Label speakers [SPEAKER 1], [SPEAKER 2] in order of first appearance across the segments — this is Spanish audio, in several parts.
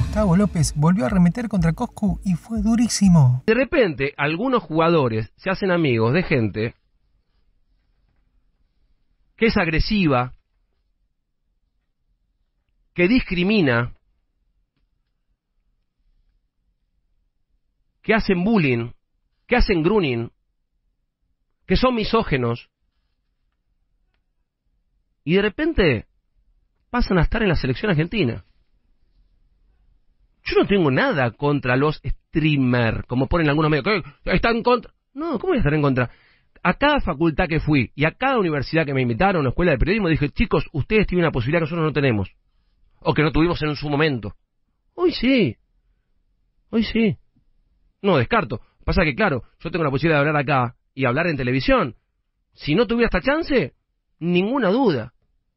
[SPEAKER 1] Gustavo López volvió a arremeter contra Coscu y fue durísimo.
[SPEAKER 2] De repente, algunos jugadores se hacen amigos de gente que es agresiva, que discrimina, que hacen bullying, que hacen grooming, que son misógenos, y de repente pasan a estar en la selección argentina. Yo no tengo nada contra los streamers, como ponen algunos medios, que están en contra. No, ¿cómo voy a estar en contra? A cada facultad que fui y a cada universidad que me invitaron, a la escuela de periodismo, dije, chicos, ustedes tienen una posibilidad que nosotros no tenemos, o que no tuvimos en su momento. Hoy sí. No descarto. Pasa que, claro, yo tengo la posibilidad de hablar acá y hablar en televisión. Si no tuviera esta chance, ninguna duda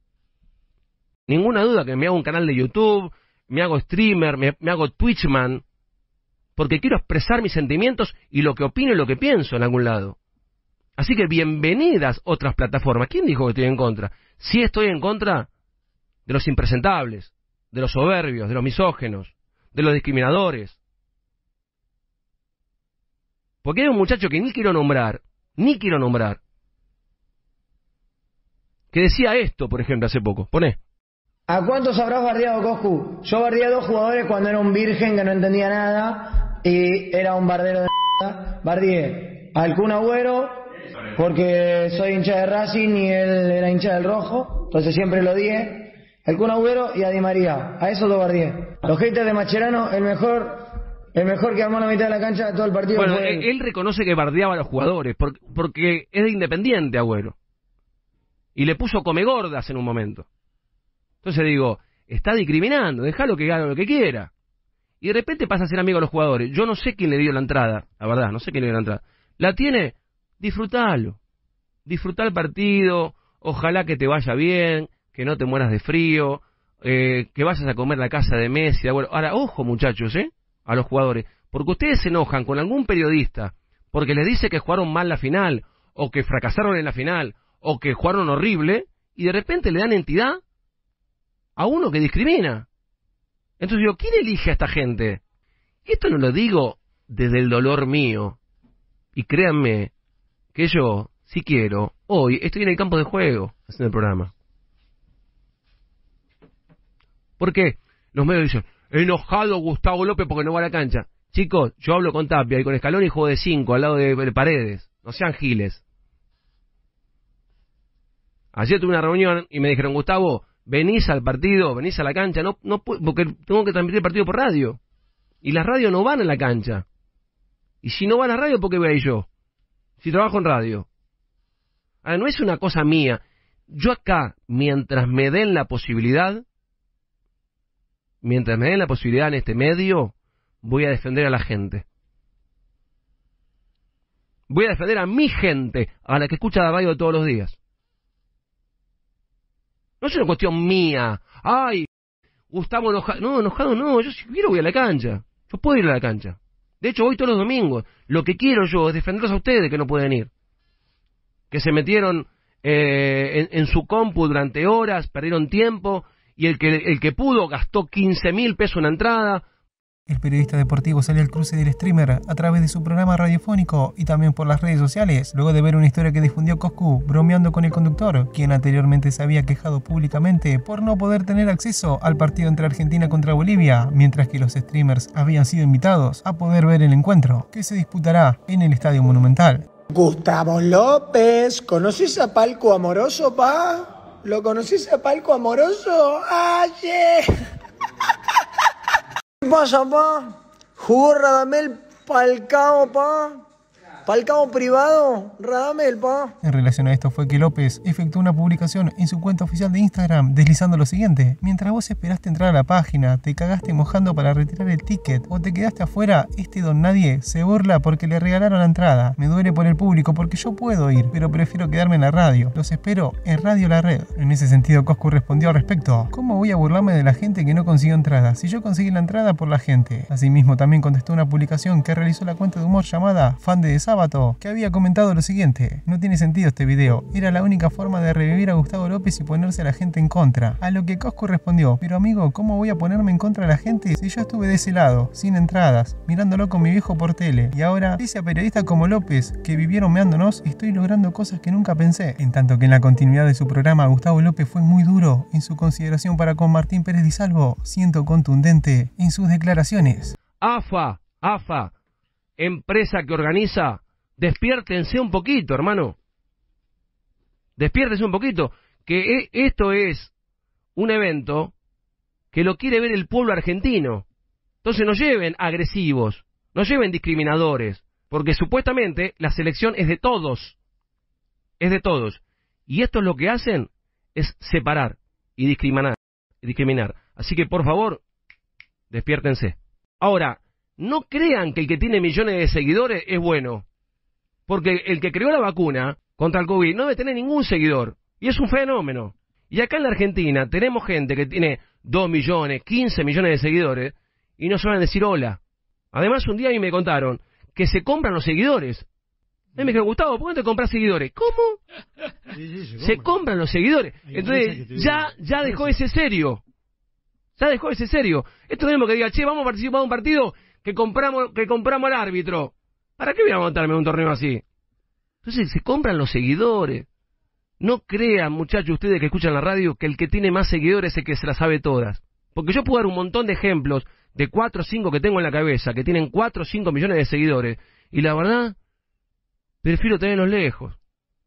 [SPEAKER 2] que me hago un canal de YouTube, me hago streamer, me hago Twitchman, porque quiero expresar mis sentimientos y lo que opino y lo que pienso en algún lado. Así que bienvenidas otras plataformas. ¿Quién dijo que estoy en contra? Sí estoy en contra de los impresentables, de los soberbios, de los misógenos, de los discriminadores. Porque hay un muchacho que ni quiero nombrar, que decía esto, por ejemplo, hace poco. Poné.
[SPEAKER 3] ¿A cuántos habrás bardeado, Coscu? Yo bardeé a 2 jugadores cuando era un virgen que no entendía nada y era un bardero de mierda. Bardeé al Kun Agüero porque soy hincha de Racing y él era hincha del Rojo, entonces siempre lo odié. El Kun Agüero y a Di María, a esos 2 bardeé. Los haters de Mascherano, el mejor que armó la mitad de la cancha de todo el partido.
[SPEAKER 2] Bueno,
[SPEAKER 3] fue
[SPEAKER 2] él reconoce que bardeaba a los jugadores porque es de Independiente, Agüero. Y le puso come gordas en un momento. Entonces digo, está discriminando, déjalo que haga lo que quiera. Y de repente pasa a ser amigo de los jugadores. Yo no sé quién le dio la entrada, la verdad, no sé quién le dio la entrada. ¿La tiene? Disfrutalo. Disfrutá el partido, ojalá que te vaya bien, que no te mueras de frío, que vayas a comer la casa de Messi. Bueno, ahora, ojo muchachos, a los jugadores, porque ustedes se enojan con algún periodista porque les dice que jugaron mal la final, o que fracasaron en la final, o que jugaron horrible, y de repente le dan entidad a uno que discrimina. Entonces digo, ¿quién elige a esta gente? Esto no lo digo desde el dolor mío. Y créanme que yo, si quiero, hoy estoy en el campo de juego haciendo el programa. ¿Por qué? Los medios dicen, enojado Gustavo López porque no va a la cancha. Chicos, yo hablo con Tapia y con Scaloni y juego de 5 al lado de Paredes. No sean giles. Ayer tuve una reunión y me dijeron, Gustavo, venís al partido, venís a la cancha, no porque tengo que transmitir el partido por radio. Y las radios no van a la cancha. Y si no van a la radio, ¿por qué voy a ir yo? Si trabajo en radio. Ahora, no es una cosa mía. Yo acá, mientras me den la posibilidad en este medio, voy a defender a la gente. Voy a defender a mi gente, a la que escucha la radio todos los días. No es una cuestión mía. Ay, Gustavo enojado. No, enojado no. Yo si quiero voy a la cancha. Yo puedo ir a la cancha. De hecho, voy todos los domingos. Lo que quiero yo es defenderlos a ustedes que no pueden ir. Que se metieron en su compu durante horas, perdieron tiempo, y el que pudo gastó 15.000 pesos en la entrada.
[SPEAKER 1] El periodista deportivo salió al cruce del streamer a través de su programa radiofónico y también por las redes sociales, luego de ver una historia que difundió Coscu bromeando con el conductor, quien anteriormente se había quejado públicamente por no poder tener acceso al partido entre Argentina contra Bolivia, mientras que los streamers habían sido invitados a poder ver el encuentro, que se disputará en el Estadio Monumental.
[SPEAKER 3] Gustavo López, ¿conoces a Palco Amoroso, pa? ¿Lo conoces a Palco Amoroso? ¡Ayer! ¿Qué pasa, pa? ¿Jugó Radamel Falcao, pa? ¿Falcao privado? Radamel, pa.
[SPEAKER 1] En relación a esto fue que López efectuó una publicación en su cuenta oficial de Instagram deslizando lo siguiente: mientras vos esperaste entrar a la página, te cagaste mojando para retirar el ticket o te quedaste afuera, este don nadie se burla porque le regalaron la entrada. Me duele por el público porque yo puedo ir, pero prefiero quedarme en la radio. Los espero en Radio La Red. En ese sentido, Coscu respondió al respecto: ¿cómo voy a burlarme de la gente que no consiguió entrada si yo conseguí la entrada por la gente? Asimismo, también contestó una publicación que realizó la cuenta de humor llamada Fan de Desastre, Sábato, que había comentado lo siguiente: no tiene sentido este video, era la única forma de revivir a Gustavo López y ponerse a la gente en contra. A lo que Coscu respondió: pero amigo, ¿cómo voy a ponerme en contra de la gente si yo estuve de ese lado, sin entradas, mirándolo con mi viejo por tele? Y ahora, dice a periodistas como López, que vivieron meándonos, estoy logrando cosas que nunca pensé. En tanto que en la continuidad de su programa, Gustavo López fue muy duro en su consideración para con Martín Pérez Di Salvo, siendo contundente en sus declaraciones.
[SPEAKER 2] AFA, empresa que organiza, despiértense un poquito, hermano. Despiértense un poquito, que esto es un evento que lo quiere ver el pueblo argentino. Entonces no lleven agresivos, no lleven discriminadores, porque supuestamente la selección es de todos. Es de todos. Y esto es lo que hacen, es separar y discriminar. Así que por favor, despiértense. Ahora, no crean que el que tiene millones de seguidores es bueno. Porque el que creó la vacuna contra el COVID no debe tener ningún seguidor. Y es un fenómeno. Y acá en la Argentina tenemos gente que tiene 2 millones, 15 millones de seguidores y no suelen decir hola. Además, un día a mí me contaron que se compran los seguidores. Me dijo: Gustavo, ¿por qué no te compras seguidores? ¿Cómo? Sí, se compran los seguidores. Entonces, ya dejó ese serio. Ya dejó ese serio. Esto es lo mismo que diga: che, vamos a participar de un partido que compramos al árbitro. ¿Para qué voy a montarme en un torneo así? Entonces, se compran los seguidores. No crean, muchachos, ustedes que escuchan la radio, que el que tiene más seguidores es el que se las sabe todas. Porque yo puedo dar un montón de ejemplos de 4 o 5 que tengo en la cabeza, que tienen 4 o 5 millones de seguidores. Y la verdad, prefiero tenerlos lejos.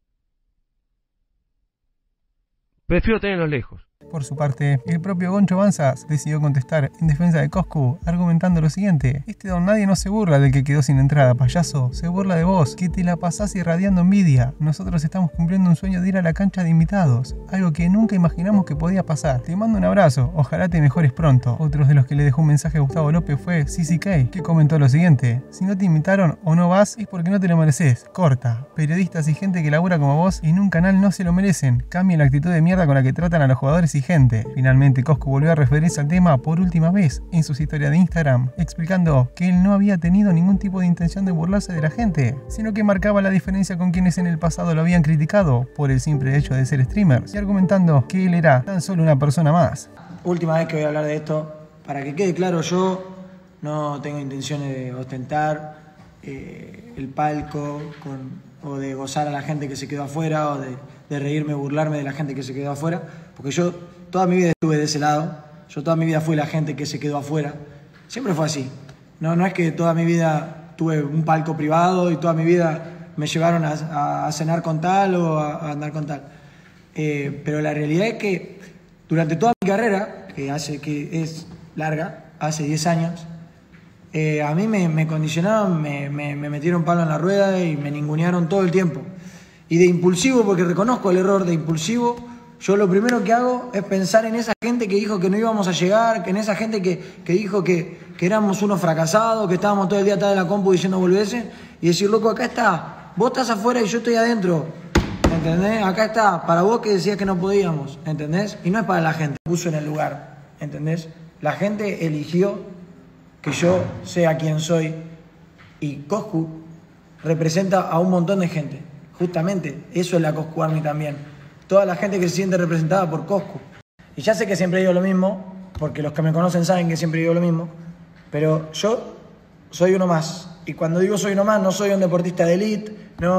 [SPEAKER 1] Por su parte, el propio Goncho Banzas decidió contestar en defensa de Coscu, argumentando lo siguiente: este don nadie no se burla del que quedó sin entrada, payaso, se burla de vos, que te la pasás irradiando envidia. Nosotros estamos cumpliendo un sueño de ir a la cancha de invitados, algo que nunca imaginamos que podía pasar. Te mando un abrazo, ojalá te mejores pronto. Otros de los que le dejó un mensaje a Gustavo López fue CCK, que comentó lo siguiente: si no te invitaron o no vas es porque no te lo mereces, corta. Periodistas y gente que labura como vos en un canal no se lo merecen, cambien la actitud de mierda con la que tratan a los jugadores y gente. Finalmente, Coscu volvió a referirse al tema por última vez en sus historias de Instagram, explicando que él no había tenido ningún tipo de intención de burlarse de la gente, sino que marcaba la diferencia con quienes en el pasado lo habían criticado por el simple hecho de ser streamers, y argumentando que él era tan solo una persona más.
[SPEAKER 3] Última vez que voy a hablar de esto, para que quede claro, yo no tengo intenciones de ostentar el palco o de gozar a la gente que se quedó afuera, o de reírme, burlarme de la gente que se quedó afuera, porque yo toda mi vida estuve de ese lado, yo toda mi vida fui la gente que se quedó afuera, siempre fue así. No es que toda mi vida tuve un palco privado y toda mi vida me llevaron a cenar con tal o a andar con tal. Pero la realidad es que durante toda mi carrera, que es larga, hace 10 años, a mí me condicionaron, me metieron palo en la rueda y me ningunearon todo el tiempo. Y de impulsivo, porque reconozco el error, de impulsivo, yo lo primero que hago es pensar en esa gente que dijo que no íbamos a llegar, que en esa gente que dijo que éramos unos fracasados, que estábamos todo el día atrás de la compu diciendo boludeces, y decir: loco, acá está, vos estás afuera y yo estoy adentro, ¿entendés? Acá está, para vos que decías que no podíamos, ¿entendés? Y no es para la gente, puso en el lugar, ¿entendés? La gente eligió que yo sea quien soy, y Coscu representa a un montón de gente. Justamente, eso es la Coscu Army también. Toda la gente que se siente representada por Coscu. Y ya sé que siempre digo lo mismo, porque los que me conocen saben que siempre digo lo mismo, pero yo soy uno más. Y cuando digo soy uno más, no soy un deportista de elite,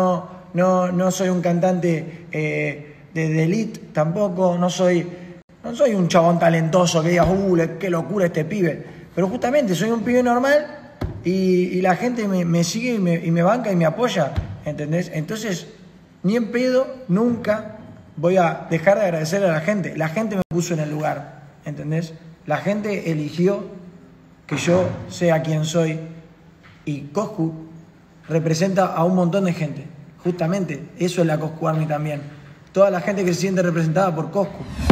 [SPEAKER 3] no soy un cantante de elite tampoco, no soy un chabón talentoso que diga, qué locura este pibe. Pero justamente soy un pibe normal y la gente me sigue y me banca y me apoya, ¿entendés? Entonces, ni en pedo, nunca voy a dejar de agradecer a la gente. La gente me puso en el lugar, ¿entendés? La gente eligió que yo sea quien soy, y Coscu representa a un montón de gente. Justamente, eso es la Coscu Army también. Toda la gente que se siente representada por Coscu.